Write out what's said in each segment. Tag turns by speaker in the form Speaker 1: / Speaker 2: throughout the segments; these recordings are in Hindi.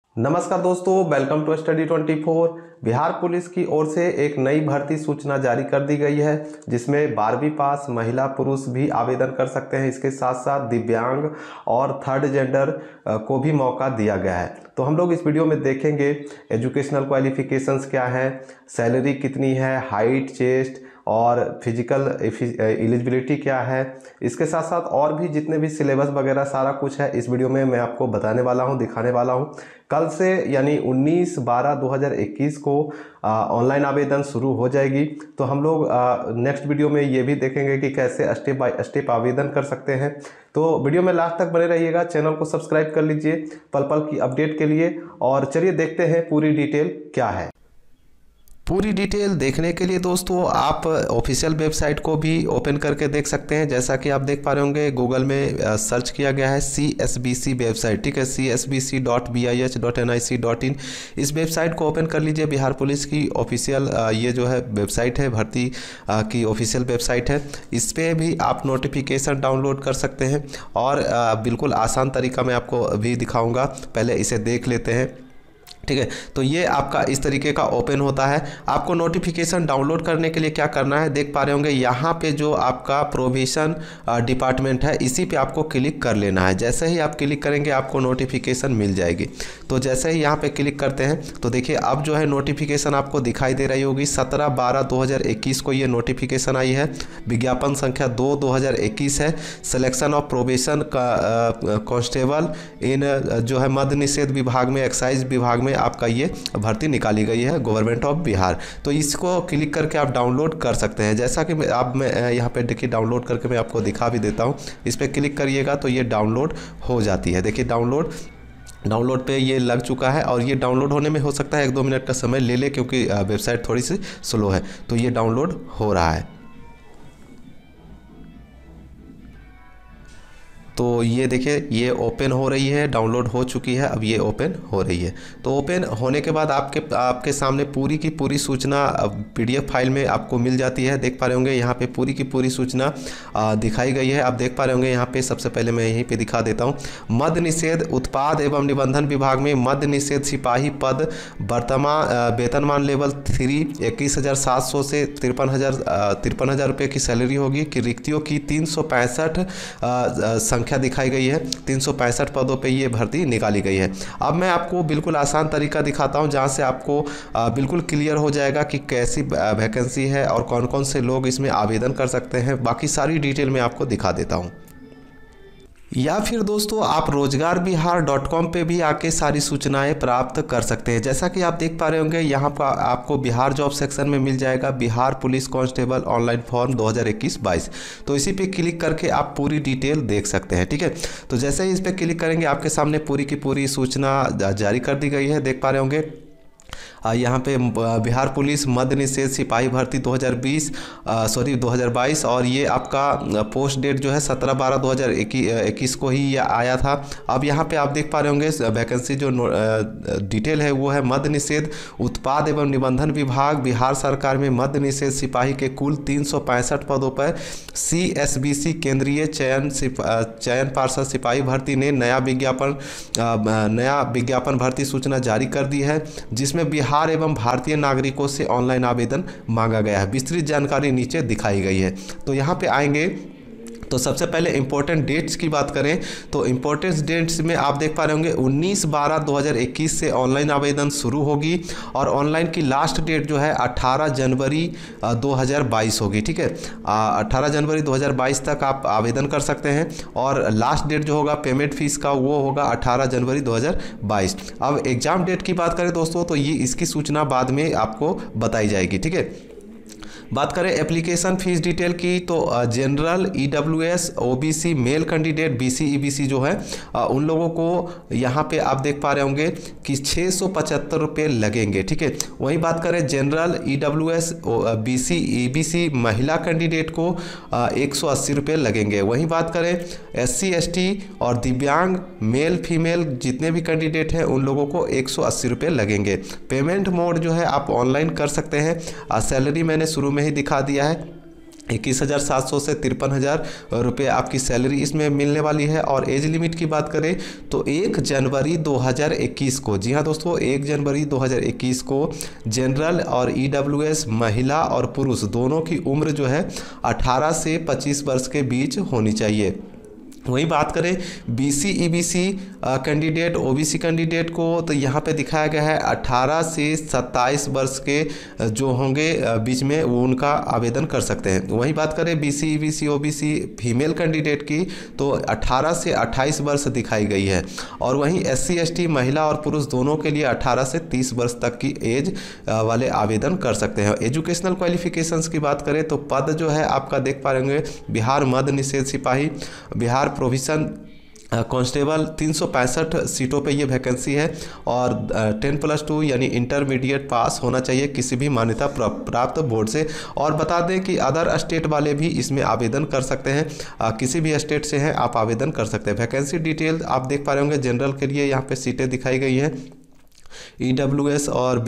Speaker 1: नमस्कार दोस्तों, welcome to study 24। Bihar police की ओर से एक नई भर्ती सूचना जारी कर दी गई है जिसमें 12वीं पास महिला पुरुष भी आवेदन कर सकते हैं। इसके साथ साथ दिव्यांग और थर्ड जेंडर को भी मौका दिया गया है। तो हम लोग इस वीडियो में देखेंगे एजुकेशनल क्वालिफिकेशंस क्या है, सैलरी कितनी है, हाइट, चेस्ट और फिजिकल एलिजिबिलिटी क्या है। इसके साथ साथ और भी जितने भी सिलेबस वगैरह सारा कुछ है इस वीडियो में मैं आपको बताने वाला हूं, दिखाने वाला हूं। कल से यानी 19/12/2021 को ऑनलाइन आवेदन शुरू हो जाएगी। तो हम लोग नेक्स्ट वीडियो में ये भी देखेंगे कि कैसे स्टेप बाय स्टेप आवेदन कर सकते हैं। तो वीडियो में लास्ट तक बने रहिएगा, चैनल को सब्सक्राइब कर लीजिए पल पल की अपडेट के लिए। और चलिए देखते हैं पूरी डिटेल क्या है। पूरी डिटेल देखने के लिए दोस्तों आप ऑफिशियल वेबसाइट को भी ओपन करके देख सकते हैं। जैसा कि आप देख पा रहे होंगे गूगल में सर्च किया गया है CSBC वेबसाइट, ठीक है, csbc.bih.nic.in। इस वेबसाइट को ओपन कर लीजिए। बिहार पुलिस की ऑफिशियल ये जो है वेबसाइट है, भर्ती की ऑफिशियल वेबसाइट है। इस पर भी आप नोटिफिकेशन डाउनलोड कर सकते हैं और बिल्कुल आसान तरीका मैं आपको भी दिखाऊँगा। पहले इसे देख लेते हैं, ठीक है। तो ये आपका इस तरीके का ओपन होता है। आपको नोटिफिकेशन डाउनलोड करने के लिए क्या करना है, देख पा रहे होंगे यहाँ पे जो आपका प्रोविजन डिपार्टमेंट है इसी पे आपको क्लिक कर लेना है। जैसे ही आप क्लिक करेंगे आपको नोटिफिकेशन मिल जाएगी। तो जैसे ही यहाँ पे क्लिक करते हैं तो देखिए अब जो है नोटिफिकेशन आपको दिखाई दे रही होगी। 17/12/2021 को ये नोटिफिकेशन आई है। विज्ञापन संख्या 2/2021 है। Selection of probation constable in जो है मद्य निषेध विभाग में, एक्साइज विभाग में आपका ये भर्ती निकाली गई है गवर्नमेंट ऑफ बिहार। तो इसको क्लिक करके आप डाउनलोड कर सकते हैं। जैसा कि मैं यहाँ पे देखिए डाउनलोड करके मैं आपको दिखा भी देता हूँ। इस पर क्लिक करिएगा तो ये डाउनलोड हो जाती है। देखिए डाउनलोड पे ये लग चुका है और ये डाउनलोड होने में हो सकता है 1-2 मिनट का समय ले ले क्योंकि वेबसाइट थोड़ी सी स्लो है। तो ये डाउनलोड हो रहा है। तो ये देखिए ये ओपन हो रही है, डाउनलोड हो चुकी है, अब ये ओपन हो रही है। तो ओपन होने के बाद आपके सामने पूरी की पूरी सूचना PDF फाइल में आपको मिल जाती है। देख पा रहे होंगे यहाँ पे पूरी की पूरी सूचना दिखाई गई है। आप देख पा रहे होंगे यहाँ पे सबसे पहले मैं यहीं पे दिखा देता हूँ। मद्य निषेध उत्पाद एवं निबंधन विभाग में मद्य निषेध सिपाही पद वर्तमान वेतनमान लेवल 3 21,700 से 53,000 रुपये की सैलरी होगी। कि रिक्तियों की 365 संख्या दिखाई गई है। 365 पदों पे ये भर्ती निकाली गई है। अब मैं आपको बिल्कुल आसान तरीका दिखाता हूं जहां से आपको बिल्कुल क्लियर हो जाएगा कि कैसी वैकेंसी है और कौन कौन से लोग इसमें आवेदन कर सकते हैं। बाकी सारी डिटेल मैं आपको दिखा देता हूं। या फिर दोस्तों आप rozgarBihar.com पे भी आके सारी सूचनाएं प्राप्त कर सकते हैं। जैसा कि आप देख पा रहे होंगे यहाँ पर आपको बिहार जॉब सेक्शन में मिल जाएगा Bihar police constable online form 2021-22। तो इसी पे क्लिक करके आप पूरी डिटेल देख सकते हैं, ठीक है। तो जैसे ही इस पर क्लिक करेंगे आपके सामने पूरी की पूरी सूचना जारी कर दी गई है। देख पा रहे होंगे यहाँ पे बिहार पुलिस मद्य निषेध सिपाही भर्ती 2022 और ये आपका पोस्ट डेट जो है 17/12/2021 को ही ये आया था। अब यहाँ पे आप देख पा रहे होंगे वैकेंसी जो डिटेल है वो है मद्य निषेध उत्पाद एवं निबंधन विभाग बिहार सरकार में मद्य निषेध सिपाही के कुल 365 पदों पर CSBC केंद्रीय चयन पार्षद सिपाही भर्ती ने नया विज्ञापन भर्ती सूचना जारी कर दी है, जिसमें बिहार एवं भारतीय नागरिकों से ऑनलाइन आवेदन मांगा गया है। विस्तृत जानकारी नीचे दिखाई गई है। तो यहाँ पे आएंगे तो सबसे पहले इंपॉर्टेंट डेट्स की बात करें तो इंपॉर्टेंट डेट्स में आप देख पा रहे होंगे 19/12/2021 से ऑनलाइन आवेदन शुरू होगी और ऑनलाइन की लास्ट डेट जो है 18 जनवरी 2022 होगी, ठीक है। 18 जनवरी 2022 तक आप आवेदन कर सकते हैं और लास्ट डेट जो होगा पेमेंट फीस का वो होगा 18 जनवरी 2022। अब एग्जाम डेट की बात करें दोस्तों तो ये इसकी सूचना बाद में आपको बताई जाएगी, ठीक है। बात करें एप्लीकेशन फीस डिटेल की तो general EWS OBC male candidate BC EBC जो है उन लोगों को यहाँ पे आप देख पा रहे होंगे कि 675 रुपये लगेंगे, ठीक है। वहीं बात करें जनरल EWS BC EBC महिला कैंडिडेट को 180 रुपये लगेंगे। वहीं बात करें SC ST और दिव्यांग मेल फीमेल जितने भी कैंडिडेट हैं उन लोगों को 180 रुपये लगेंगे। पेमेंट मोड जो है आप ऑनलाइन कर सकते हैं। सैलरी मैंने शुरू में ही दिखा दिया है। 21,700 से 53,000 रुपये आपकी सैलरी इसमें मिलने वाली है। और एज लिमिट की बात करें तो 1 जनवरी 2021 को, जी हाँ दोस्तों, 1 जनवरी 2021 को जनरल और EWS महिला और पुरुष दोनों की उम्र जो है 18 से 25 वर्ष के बीच होनी चाहिए। वहीं बात करें BC EBC candidate, OBC candidate को, तो यहाँ पे दिखाया गया है 18 से 27 वर्ष के जो होंगे बीच में वो उनका आवेदन कर सकते हैं। वहीं बात करें BC EBC OBC female candidate की तो 18 से 28 वर्ष दिखाई गई है। और वहीं SC ST महिला और पुरुष दोनों के लिए 18 से 30 वर्ष तक की एज वाले आवेदन कर सकते हैं। एजुकेशनल क्वालिफिकेशंस की बात करें तो पद जो है आपका देख पाएंगे बिहार मद्य निषेध सिपाही, बिहार प्रोविजन कांस्टेबल, 365 सीटों पे ये वैकेंसी है। और 10+2 यानी इंटरमीडिएट पास होना चाहिए किसी भी मान्यता प्राप्त बोर्ड से। और बता दें कि अदर स्टेट वाले भी इसमें आवेदन कर सकते हैं, किसी भी स्टेट से हैं आप आवेदन कर सकते हैं। वैकेंसी डिटेल आप देख पा रहे होंगे, जनरल के लिए यहाँ पे सीटें दिखाई गई हैं, EWS और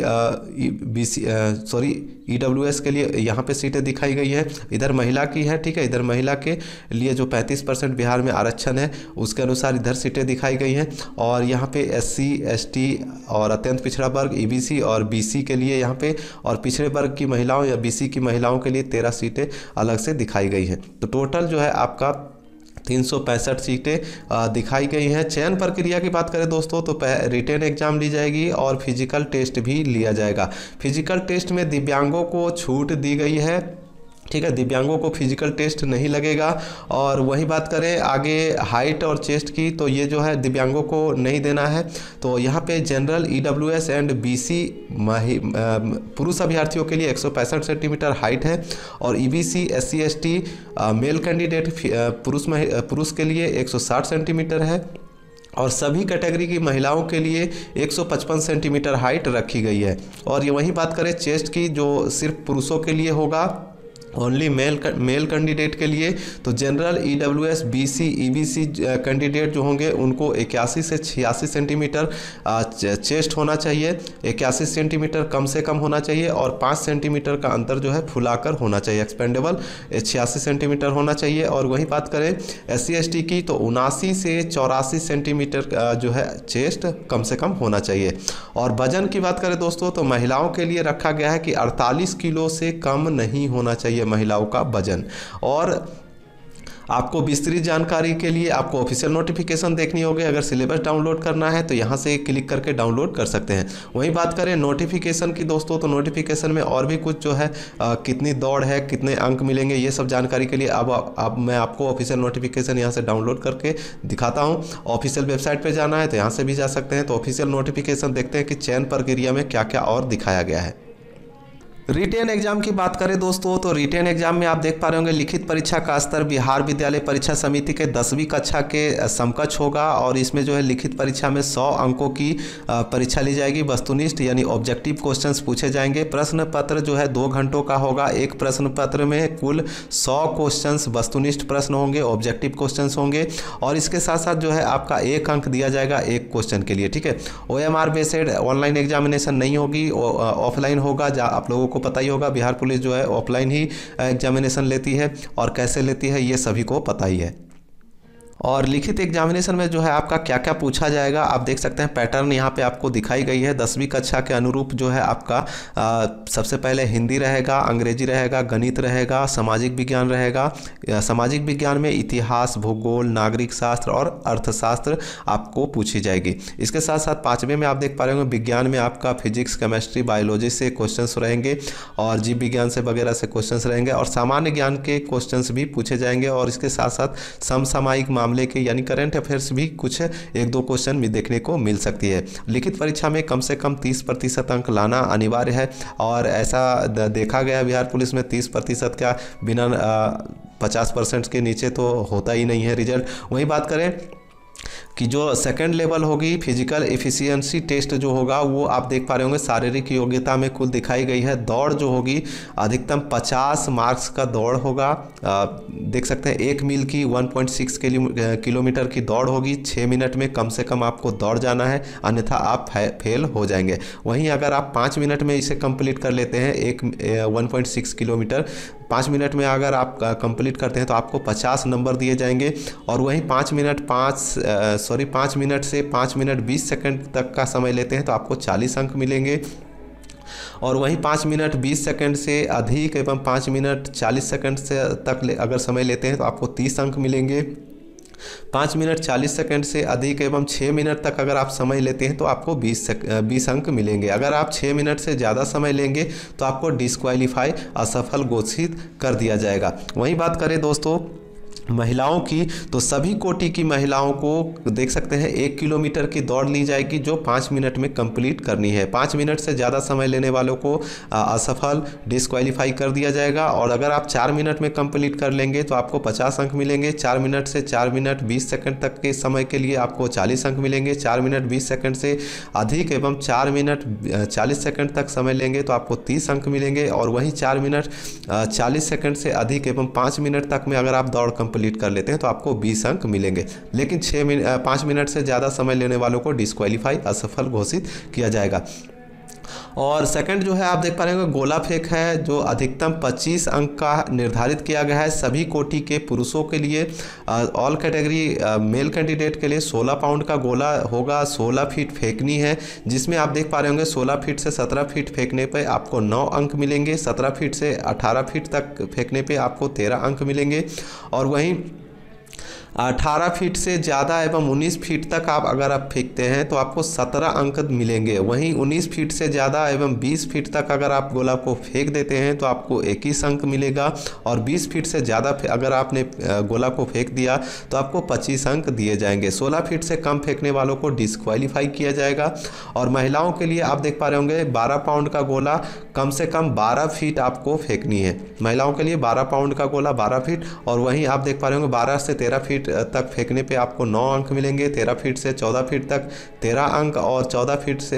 Speaker 1: EWS के लिए यहाँ पे सीटें दिखाई गई है। इधर महिला की है, ठीक है, इधर महिला के लिए जो 35% बिहार में आरक्षण है उसके अनुसार इधर सीटें दिखाई गई हैं। और यहाँ पे SC ST और अत्यंत पिछड़ा वर्ग EBC और BC के लिए यहाँ पे, और पिछड़े वर्ग की महिलाओं या BC की महिलाओं के लिए 13 सीटें अलग से दिखाई गई हैं। तो टोटल जो है आपका 365 सीटें दिखाई गई हैं। चयन प्रक्रिया की बात करें दोस्तों तो रिटेन एग्जाम ली जाएगी और फिजिकल टेस्ट भी लिया जाएगा। फिजिकल टेस्ट में दिव्यांगों को छूट दी गई है, ठीक है, दिव्यांगों को फिजिकल टेस्ट नहीं लगेगा। और वही बात करें आगे हाइट और चेस्ट की, तो ये जो है दिव्यांगों को नहीं देना है। तो यहाँ पे जनरल EWS एंड BC पुरुष अभ्यर्थियों के लिए 165 सेंटीमीटर हाइट है। और EBC SC ST male candidate पुरुष के लिए 160 सेंटीमीटर है। और सभी कैटेगरी की महिलाओं के लिए 155 सेंटीमीटर हाइट रखी गई है। और ये वही बात करें चेस्ट की, जो सिर्फ पुरुषों के लिए होगा, ओनली मेल कैंडिडेट के लिए, तो general EWS BC EBC candidate जो होंगे उनको 81 से 86 सेंटीमीटर चेस्ट होना चाहिए, 81 सेंटीमीटर कम से कम होना चाहिए। और 5 सेंटीमीटर का अंतर जो है फुलाकर होना चाहिए, एक्सपेंडेबल 86 सेंटीमीटर होना चाहिए। और वही बात करें SC ST की तो 79 से 84 सेंटीमीटर जो है चेस्ट कम से कम होना चाहिए। और वजन की बात करें दोस्तों तो महिलाओं के लिए रखा गया है कि 48 किलो से कम नहीं होना चाहिए महिलाओं का वजन। और आपको विस्तृत जानकारी के लिए आपको ऑफिशियल नोटिफिकेशन देखनी होगी। अगर सिलेबस डाउनलोड करना है तो यहाँ से क्लिक करके डाउनलोड कर सकते हैं। वहीं बात करें नोटिफिकेशन की दोस्तों तो नोटिफिकेशन में और भी कुछ जो है कितनी दौड़ है, कितने अंक मिलेंगे, ये सब जानकारी के लिए अब मैं आपको ऑफिशियल नोटिफिकेशन यहाँ से डाउनलोड करके दिखाता हूँ। ऑफिशियल वेबसाइट पर जाना है तो यहाँ से भी जा सकते हैं। तो ऑफिशियल नोटिफिकेशन देखते हैं कि चयन प्रक्रिया में क्या क्या और दिखाया गया है। रिटेन एग्जाम की बात करें दोस्तों तो रिटेन एग्जाम में आप देख पा रहे होंगे लिखित परीक्षा का स्तर बिहार विद्यालय परीक्षा समिति के 10वीं कक्षा के समकक्ष होगा। और इसमें जो है लिखित परीक्षा में 100 अंकों की परीक्षा ली जाएगी। वस्तुनिष्ठ यानी ऑब्जेक्टिव क्वेश्चंस पूछे जाएंगे। प्रश्न पत्र जो है 2 घंटों का होगा। एक प्रश्न पत्र में कुल 100 क्वेश्चंस वस्तुनिष्ठ प्रश्न होंगे, ऑब्जेक्टिव क्वेश्चंस होंगे। और इसके साथ साथ जो है आपका 1 अंक दिया जाएगा एक क्वेश्चन के लिए, ठीक है। OMR बेस्ड ऑनलाइन एग्जामिनेशन नहीं होगी, ऑफलाइन होगा। आप लोगों को पता ही होगा बिहार पुलिस जो है ऑफलाइन ही एग्जामिनेशन लेती है, और कैसे लेती है ये सभी को पता ही है। और लिखित एग्जामिनेशन में जो है आपका क्या क्या पूछा जाएगा आप देख सकते हैं। पैटर्न यहाँ पे आपको दिखाई गई है। 10वीं कक्षा के अनुरूप जो है आपका सबसे पहले हिंदी रहेगा, अंग्रेजी रहेगा, गणित रहेगा, सामाजिक विज्ञान रहेगा। सामाजिक विज्ञान में इतिहास, भूगोल, नागरिक शास्त्र और अर्थशास्त्र आपको पूछी जाएगी। इसके साथ साथ 5वें में आप देख पा रहे होंगे विज्ञान में आपका फिजिक्स, केमिस्ट्री, बायोलॉजी से क्वेश्चंस रहेंगे, और जीव विज्ञान से वगैरह से क्वेश्चंस रहेंगे, और सामान्य ज्ञान के क्वेश्चंस भी पूछे जाएंगे। और इसके साथ साथ समसामयिक मामले के यानी करंट अफेयर्स भी कुछ 1-2 क्वेश्चन भी देखने को मिल सकती है। लिखित परीक्षा में कम से कम 30% अंक लाना अनिवार्य है। और ऐसा देखा गया बिहार पुलिस में 30% का बिना 50% के नीचे तो होता ही नहीं है रिजल्ट। वही बात करें कि जो सेकंड लेवल होगी फिजिकल एफिशिएंसी टेस्ट जो होगा वो आप देख पा रहे होंगे शारीरिक योग्यता में कुल दिखाई गई है। दौड़ जो होगी अधिकतम 50 मार्क्स का दौड़ होगा। देख सकते हैं 1 मील की 1.6 किलोमीटर की दौड़ होगी। 6 मिनट में कम से कम आपको दौड़ जाना है, अन्यथा आप फेल हो जाएंगे। वहीं अगर आप 5 मिनट में इसे कंप्लीट कर लेते हैं 1.6 किलोमीटर 5 मिनट में अगर आप कंप्लीट करते हैं तो आपको 50 नंबर दिए जाएंगे। और वहीं 5 मिनट से 5 मिनट 20 सेकंड तक का समय लेते हैं तो आपको 40 अंक मिलेंगे। और वहीं 5 मिनट 20 सेकंड से अधिक एवं 5 मिनट 40 सेकंड से तक अगर समय लेते हैं तो आपको 30 अंक मिलेंगे। 5 मिनट 40 सेकंड से अधिक एवं 6 मिनट तक अगर आप समय लेते हैं तो आपको 20 अंक मिलेंगे। अगर आप 6 मिनट से ज़्यादा समय लेंगे तो आपको डिस्क्वालीफाई, असफल घोषित कर दिया जाएगा। वहीं बात करें दोस्तों महिलाओं की, तो सभी कोटि की महिलाओं को देख सकते हैं 1 किलोमीटर की दौड़ ली जाएगी जो 5 मिनट में कंप्लीट करनी है। 5 मिनट से ज़्यादा समय लेने वालों को असफल, डिस्क्वालीफाई कर दिया जाएगा। और अगर आप 4 मिनट में कंप्लीट कर लेंगे तो आपको 50 अंक मिलेंगे। 4 मिनट से 4 मिनट 20 सेकंड तक के समय के लिए आपको 40 अंक मिलेंगे। 4 मिनट 20 सेकंड से अधिक एवं 4 मिनट 40 सेकंड तक समय लेंगे तो आपको 30 अंक मिलेंगे। और वहीं 4 मिनट 40 सेकंड से अधिक एवं 5 मिनट तक में अगर आप दौड़ कंप्लीट कर लेते हैं तो आपको 20 अंक मिलेंगे। लेकिन 5 मिनट से ज़्यादा समय लेने वालों को डिस्क्वालीफाई, असफल घोषित किया जाएगा। और सेकंड जो है आप देख पा रहे हैं गोला फेंक है जो अधिकतम 25 अंक का निर्धारित किया गया है सभी कोटि के पुरुषों के लिए। ऑल कैटेगरी मेल कैंडिडेट के लिए 16 पाउंड का गोला होगा, 16 फीट फेंकनी है, जिसमें आप देख पा रहे होंगे 16 फीट से 17 फीट फेंकने पे आपको 9 अंक मिलेंगे। 17 फीट से 18 फीट तक फेंकने पे आपको 13 अंक मिलेंगे। और वहीं 18 फीट से ज़्यादा एवं 19 फीट तक अगर आप फेंकते हैं तो आपको 17 अंक मिलेंगे। वहीं 19 फीट से ज़्यादा एवं 20 फीट तक अगर आप गोला को फेंक देते हैं तो आपको 21 अंक मिलेगा। और 20 फीट से ज़्यादा अगर आपने गोला को फेंक दिया तो आपको 25 अंक दिए जाएंगे। 16 फीट से कम फेंकने वालों को डिस्क्वालीफाई किया जाएगा। और महिलाओं के लिए आप देख पा रहे होंगे 12 पाउंड का गोला कम से कम 12 फीट आपको फेंकनी है। महिलाओं के लिए 12 पाउंड का गोला 12 फीट। और वहीं आप देख पा रहे होंगे 12 से 13 फीट तक फेंकने पे आपको 9 अंक मिलेंगे। 13 फीट से 14 फीट तक 13 अंक। और 14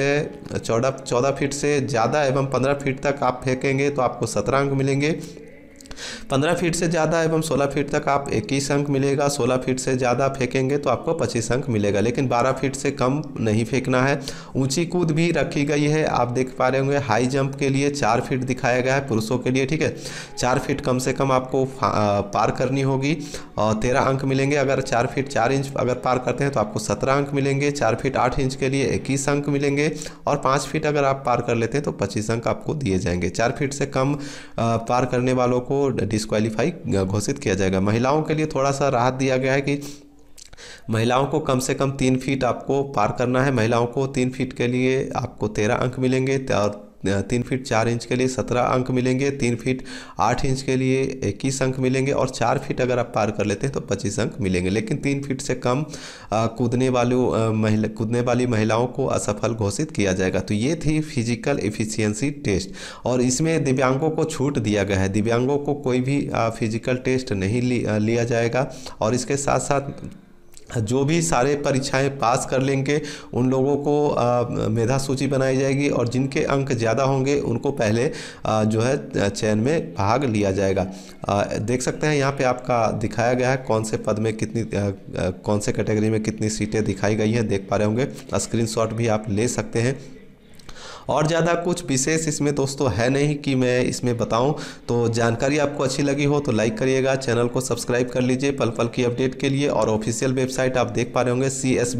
Speaker 1: फीट से ज़्यादा एवं 15 फीट तक आप फेंकेंगे तो आपको 17 अंक मिलेंगे। 15 फीट से ज़्यादा एवं 16 फीट तक आप 21 अंक मिलेगा। 16 फीट से ज़्यादा फेंकेंगे तो आपको 25 अंक मिलेगा। लेकिन 12 फीट से कम नहीं फेंकना है। ऊंची कूद भी रखी गई है, आप देख पा रहे होंगे हाई जंप के लिए 4 फीट दिखाया गया है पुरुषों के लिए, ठीक है। 4 फीट कम से कम आपको पार करनी होगी और 13 अंक मिलेंगे। अगर 4 फीट 4 इंच अगर पार करते हैं तो आपको 17 अंक मिलेंगे। 4 फीट 8 इंच के लिए 21 अंक मिलेंगे। और 5 फीट अगर आप पार कर लेते हैं तो 25 अंक आपको दिए जाएंगे। 4 फीट से कम पार करने वालों को डिस्क्वालीफाई घोषित किया जाएगा। महिलाओं के लिए थोड़ा सा राहत दिया गया है कि महिलाओं को कम से कम 3 फीट आपको पार करना है। महिलाओं को 3 फीट के लिए आपको 13 अंक मिलेंगे। और 3 फीट 4 इंच के लिए 17 अंक मिलेंगे। 3 फीट 8 इंच के लिए 21 अंक मिलेंगे। और 4 फीट अगर आप पार कर लेते हैं तो 25 अंक मिलेंगे। लेकिन 3 फीट से कम कूदने वाली महिलाओं को असफल घोषित किया जाएगा। तो ये थी फिजिकल एफिशिएंसी टेस्ट। और इसमें दिव्यांगों को छूट दिया गया है, दिव्यांगों को कोई भी फिजिकल टेस्ट नहीं लिया जाएगा। और इसके साथ साथ जो भी सारे परीक्षाएं पास कर लेंगे उन लोगों को मेधा सूची बनाई जाएगी। और जिनके अंक ज़्यादा होंगे उनको पहले जो है चयन में भाग लिया जाएगा। देख सकते हैं यहाँ पे आपका दिखाया गया है कौन से पद में कितनी कौन से कैटेगरी में कितनी सीटें दिखाई गई हैं, देख पा रहे होंगे। स्क्रीनशॉट भी आप ले सकते हैं। और ज़्यादा कुछ विशेष इसमें दोस्तों है नहीं कि मैं इसमें बताऊं। तो जानकारी आपको अच्छी लगी हो तो लाइक करिएगा, चैनल को सब्सक्राइब कर लीजिए पल पल की अपडेट के लिए। और ऑफिशियल वेबसाइट आप देख पा रहे होंगे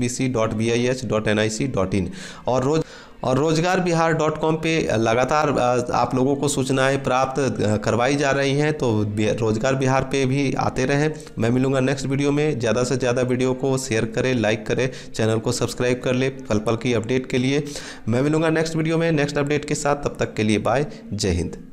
Speaker 1: csbc.bis.nic.in। और रोजगारबिहार.com पे लगातार आप लोगों को सूचनाएं प्राप्त करवाई जा रही हैं। तो रोजगार बिहार पे भी आते रहें। मैं मिलूंगा नेक्स्ट वीडियो में। ज़्यादा से ज़्यादा वीडियो को शेयर करें, लाइक करें, चैनल को सब्सक्राइब कर ले पल पल की अपडेट के लिए। मैं मिलूंगा नेक्स्ट वीडियो में नेक्स्ट अपडेट के साथ। तब तक के लिए बाय, जय हिंद।